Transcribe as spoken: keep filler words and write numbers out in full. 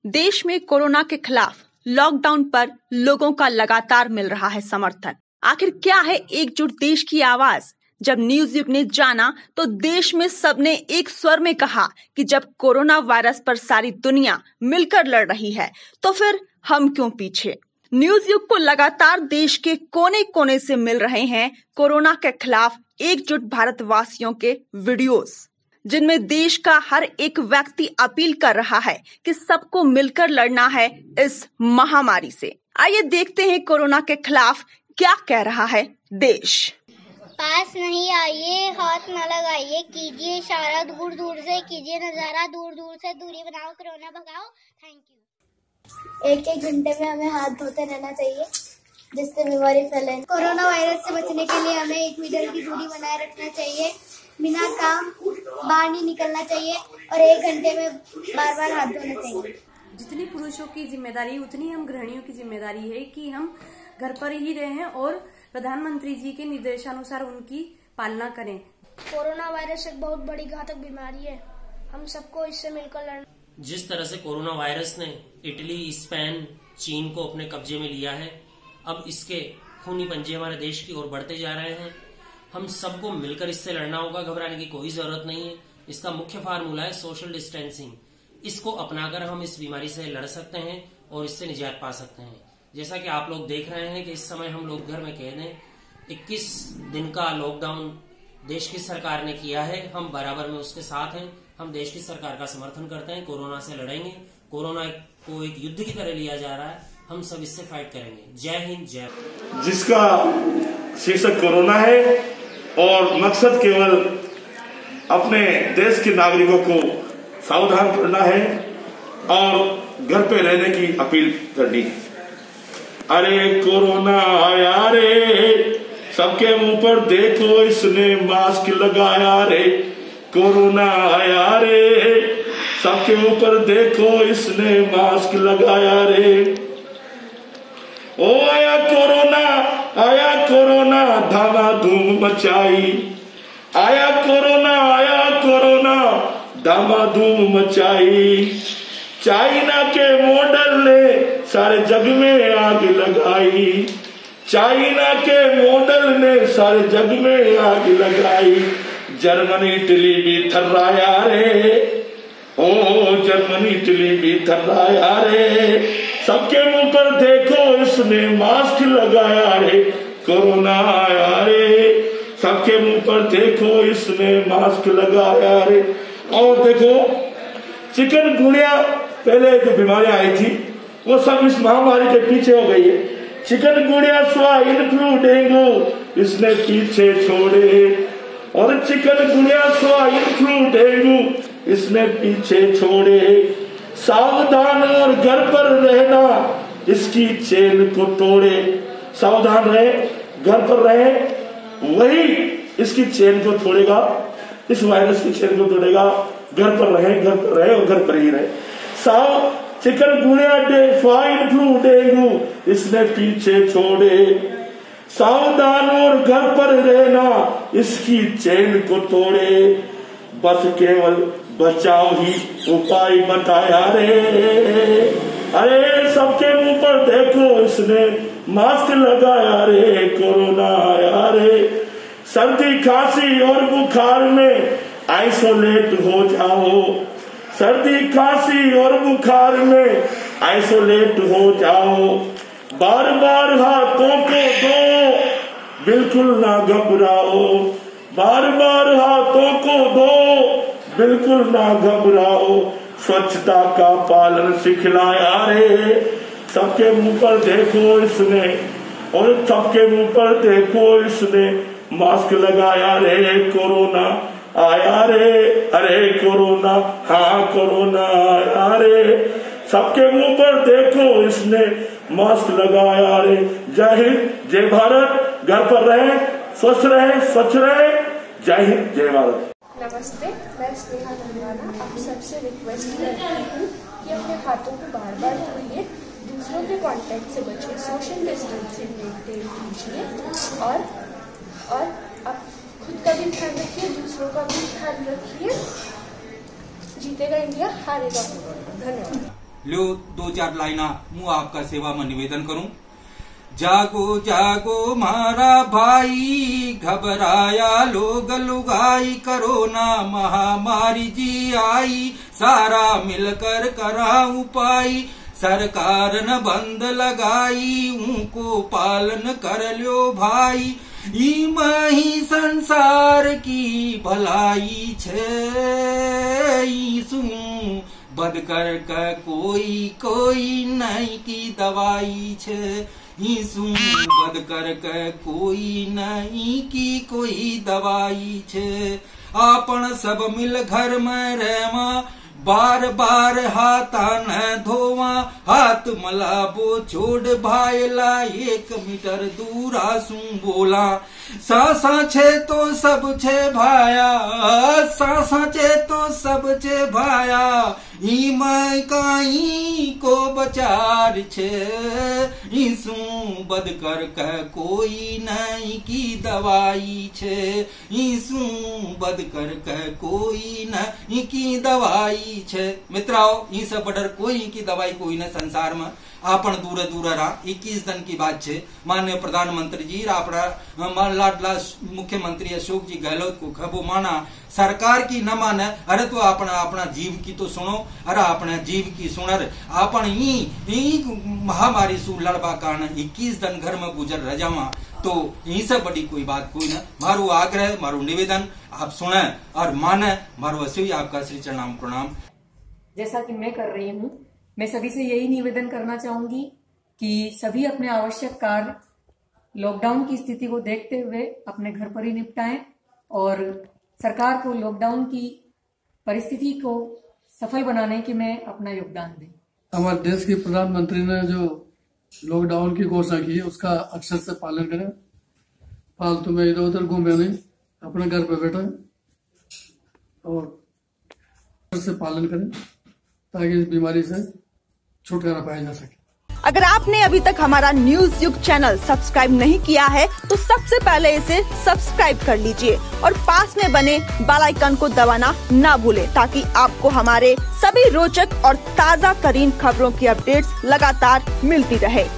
देश में कोरोना के खिलाफ लॉकडाउन पर लोगों का लगातार मिल रहा है समर्थन। आखिर क्या है एकजुट देश की आवाज? जब न्यूज़युग ने जाना तो देश में सबने एक स्वर में कहा कि जब कोरोना वायरस पर सारी दुनिया मिलकर लड़ रही है तो फिर हम क्यों पीछे। न्यूज़युग को लगातार देश के कोने कोने से मिल रहे हैं कोरोना के खिलाफ एकजुट भारतवासियों के वीडियोस, जिनमें देश का हर एक व्यक्ति अपील कर रहा है कि सबको मिलकर लड़ना है इस महामारी से। आइए देखते हैं कोरोना के खिलाफ क्या कह रहा है देश। पास नहीं आइए, हाथ न लगाइए, कीजिए इशारा दूर दूर से, कीजिए नजारा दूर दूर से, दूरी बनाओ, कोरोना भगाओ। Thank you. एक एक घंटे में हमें हाथ धोते रहना चाहिए जिससे बीमारी फैले। कोरोना वायरस से बचने के लिए हमें एक मीटर की दूरी बनाए रखना चाहिए, बिना काम बाहर नहीं निकलना चाहिए और एक घंटे में बार बार हाथ धोना चाहिए। जितनी पुरुषों की जिम्मेदारी उतनी हम गृहिणियों की जिम्मेदारी है कि हम घर पर ही रहें और प्रधानमंत्री जी के निर्देशानुसार उनकी पालना करें। कोरोना वायरस एक बहुत बड़ी घातक बीमारी है, हम सबको इससे मिलकर लड़ना। जिस तरह से कोरोना वायरस ने इटली, स्पेन, चीन को अपने कब्जे में लिया है, अब इसके खूनी पंजे हमारे देश की ओर बढ़ते जा रहे हैं। हम सबको मिलकर इससे लड़ना होगा, घबराने की कोई जरूरत नहीं है। इसका मुख्य फार्मूला है सोशल डिस्टेंसिंग। इसको अपनाकर हम इस बीमारी से लड़ सकते हैं और इससे निजात पा सकते हैं। जैसा कि आप लोग देख रहे हैं कि इस समय हम लोग घर में कैद हैं। इक्कीस दिन का लॉकडाउन देश की सरकार ने किया है, हम बराबर में उसके साथ हैं। हम देश की सरकार का समर्थन करते हैं, कोरोना से लड़ेंगे। कोरोना को एक युद्ध की तरह लिया जा रहा है, हम सब इससे फाइट करेंगे। जय हिंद, जय। जिसका शीर्षक कोरोना है और मकसद केवल अपने देश के नागरिकों को सावधान करना है और घर पे रहने की अपील करनी है। अरे कोरोना आया रे, सबके मुंह पर देखो इसने मास्क लगाया रे। कोरोना आया रे, सबके ऊपर देखो इसने मास्क लगाया रे। ओ आया कोरोना, आया कोरोना, धामाधूम मचाई। आया कोरोना, आया कोरोना, धामाधूम मचाई। चाइना के मॉडल ने सारे जग में आग लगाई। चाइना के मॉडल ने सारे जग में आग लगाई। जर्मनी इटली भी थर्राया रे, ओ जर्मनी इटली भी थर्राया रे। सबके मुंह पर देखो इसने मास्क लगाया रे। कोरोना आया रे, सबके मुंह पर देखो इसने मास्क लगाया रे। और देखो चिकनगुनिया पहले जो बीमारी आई थी वो सब इस महामारी के पीछे हो गई है। चिकनगुनिया, स्वाइन फ्लू, डेंगू इसने पीछे छोड़े। और चिकनगुनिया, स्वाइन फ्लू, डेंगू इसने पीछे छोड़े। सावधान और घर पर रहना इसकी चेन को तोड़े। सावधान रहे, घर पर रहे, वही इसकी चेन को तोड़ेगा, इस वायरस की चेन को तोड़ेगा। घर पर रहे, घर पर रहे और घर पर ही रहे। साव चिकनगुनिया, स्वाइन फ्लू, डेंगू इसने पीछे छोड़े। सावधान और घर पर रहना इसकी चेन को तोड़े। बस केवल बचाव ही उपाय बताया रे। अरे सबके मुंह पर देखो इसने मास्क लगाया रे। कोरोना आया रे, सर्दी खांसी और बुखार में आइसोलेट हो जाओ। सर्दी खांसी और बुखार में आइसोलेट हो जाओ। बार बार हाथों को धो, बिल्कुल ना घबराओ। बार बार हाथों को धो, बिल्कुल ना घबराओ। स्वच्छता का पालन सिखलाया रे। सबके मुंह पर देखो इसने, और सबके मुंह पर देखो इसने मास्क लगाया रे। कोरोना आया रे, अरे कोरोना, हाँ कोरोना आया रे। सबके मुंह पर देखो इसने मास्क लगाया रे। जय हिंद, जय भारत। घर पर रहे, स्वस्थ रहे, स्वच्छ रहे। जय हिंद, जय भारत। नमस्ते, मैं स्नेहा नंदवाना आप सबसे रिक्वेस्ट करती हूँ कि अपने हाथों को बार बार धोइए, दूसरों के कांटेक्ट से बचिए, सोशल डिस्टेंसिंग मेंटेन कीजिए और और आप खुद का भी ध्यान रखिए, दूसरों का भी ध्यान रखिए। जीतेगा इंडिया, हारेगा। धन्यवाद। लो दो चार लाइना मुँह आपका सेवा में निवेदन करूं। जागो जागो मारा भाई, घबराया लोग लुगाई, कोरोना महामारी जी आई, सारा मिलकर करा उपाय, सरकार न बंद लगाई, उनको पालन कर लो भाई, इमा ही संसार की भलाई छे, ईसु बद कर के कोई कोई नहीं की दवाई छे, ईसु बद कर के कोई नहीं की कोई दवाई छे, आपन सब मिल घर में रहवा, बार बार हाथ न धोवा, हाथ मलाबो छोड़ भाईला, एक मीटर दूर आसू बोला, सासा छे तो सब छे भाया, सासा छे तो सब छे भाया, इमाय काई को बचार छे, ईसु बद कर के कोई नहीं की दवाई छे, ईसु बद कर के कोई नहीं की दवाई छे। मित्राओ, ई सब बडर कोई की दवाई कोई ने संसार में, आपन दूर दूर रहा। इक्कीस दिन की बात छे, माननीय प्रधानमंत्री जी अपना लाडला मुख्यमंत्री अशोक जी गहलोत को खबो माना, सरकार की न माने, अरे तो अपना अपना जीव की तो सुनो, अरे अपने जीव की सुनर, अपन ई ई महामारी सु लड़बा कारण इक्कीस दिन घर में गुजर रह जावा, तो यही से बड़ी कोई बात कोई ना। मारो आग्रह, मारो निवेदन आप सुने और माने, मारो असी आपका श्री चरणाम प्रणाम। जैसा कि मैं कर रही हूँ, मैं सभी से यही निवेदन करना चाहूंगी कि सभी अपने आवश्यक कार्य लॉकडाउन की स्थिति को देखते हुए अपने घर पर ही निपटाएं और सरकार को लॉकडाउन की परिस्थिति को सफल बनाने के में अपना योगदान दें। हमारे देश के प्रधानमंत्री ने जो लॉकडाउन की घोषणा की है उसका अक्षर से पालन करें, फालतू में इधर उधर घूमे नहीं, अपने घर पे बैठे और अक्षर से पालन करें ताकि इस बीमारी से छुटकारा पाया जा सके। अगर आपने अभी तक हमारा न्यूज युग चैनल सब्सक्राइब नहीं किया है तो सबसे पहले इसे सब्सक्राइब कर लीजिए और पास में बने बेल आइकन को दबाना ना भूलें ताकि आपको हमारे सभी रोचक और ताज़ा तरीन खबरों की अपडेट्स लगातार मिलती रहे।